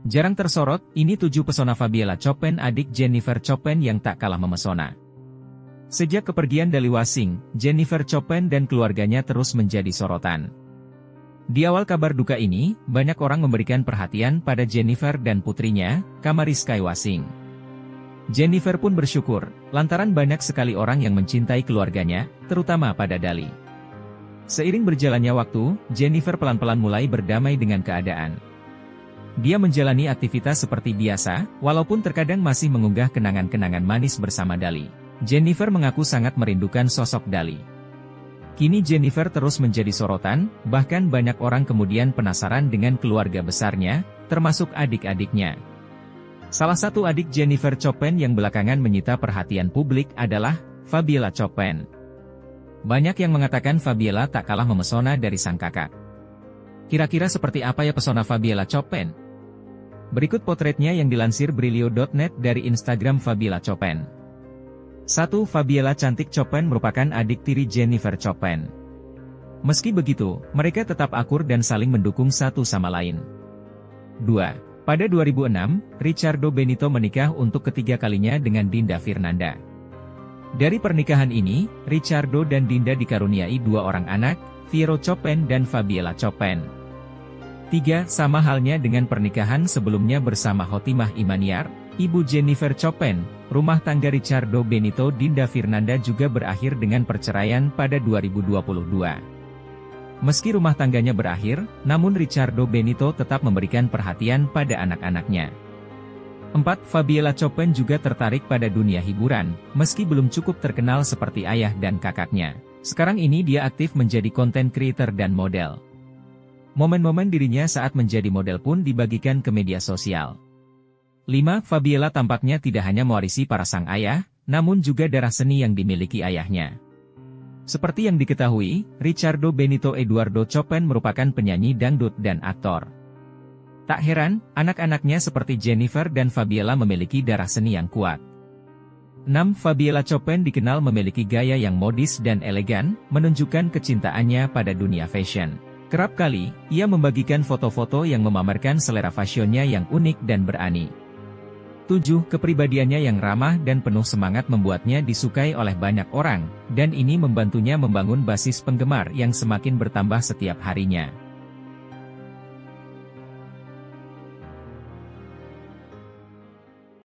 Jarang tersorot, ini 7 pesona Fabiola Chopin, adik Jennifer Chopin yang tak kalah memesona. Sejak kepergian Dali Wasing, Jennifer Chopin dan keluarganya terus menjadi sorotan. Di awal kabar duka ini, banyak orang memberikan perhatian pada Jennifer dan putrinya, Kamariska Wasing. Jennifer pun bersyukur, lantaran banyak sekali orang yang mencintai keluarganya, terutama pada Dali. Seiring berjalannya waktu, Jennifer pelan-pelan mulai berdamai dengan keadaan. Dia menjalani aktivitas seperti biasa, walaupun terkadang masih mengunggah kenangan-kenangan manis bersama Dali. Jennifer mengaku sangat merindukan sosok Dali. Kini Jennifer terus menjadi sorotan, bahkan banyak orang kemudian penasaran dengan keluarga besarnya, termasuk adik-adiknya. Salah satu adik Jennifer Chopin yang belakangan menyita perhatian publik adalah Fabiola Chopin. Banyak yang mengatakan Fabiola tak kalah memesona dari sang kakak. Kira-kira seperti apa ya pesona Fabiola Chopin? Berikut potretnya yang dilansir Brilio.net dari Instagram Fabiola Chopin. 1. Fabiola cantik Chopin merupakan adik tiri Jennifer Chopin. Meski begitu, mereka tetap akur dan saling mendukung satu sama lain. 2. Pada 2006, Ricciardo Benito menikah untuk ketiga kalinya dengan Dinda Fernanda. Dari pernikahan ini, Ricciardo dan Dinda dikaruniai 2 orang anak, Piero Chopin dan Fabiola Chopin. 3. Sama halnya dengan pernikahan sebelumnya bersama Hotimah Imaniar, ibu Jennifer Chopin, rumah tangga Ricciardo Benito Dinda Fernanda juga berakhir dengan perceraian pada 2022. Meski rumah tangganya berakhir, namun Ricciardo Benito tetap memberikan perhatian pada anak-anaknya. 4. Fabiola Chopin juga tertarik pada dunia hiburan, meski belum cukup terkenal seperti ayah dan kakaknya. Sekarang ini dia aktif menjadi content creator dan model. Momen-momen dirinya saat menjadi model pun dibagikan ke media sosial. 5. Fabiola tampaknya tidak hanya mewarisi para sang ayah, namun juga darah seni yang dimiliki ayahnya. Seperti yang diketahui, Ricciardo Benito Eduardo Chopin merupakan penyanyi dangdut dan aktor. Tak heran, anak-anaknya seperti Jennifer dan Fabiola memiliki darah seni yang kuat. 6. Fabiola Chopin dikenal memiliki gaya yang modis dan elegan, menunjukkan kecintaannya pada dunia fashion. Kerap kali, ia membagikan foto-foto yang memamerkan selera fashionnya yang unik dan berani. 7. Kepribadiannya yang ramah dan penuh semangat membuatnya disukai oleh banyak orang, dan ini membantunya membangun basis penggemar yang semakin bertambah setiap harinya.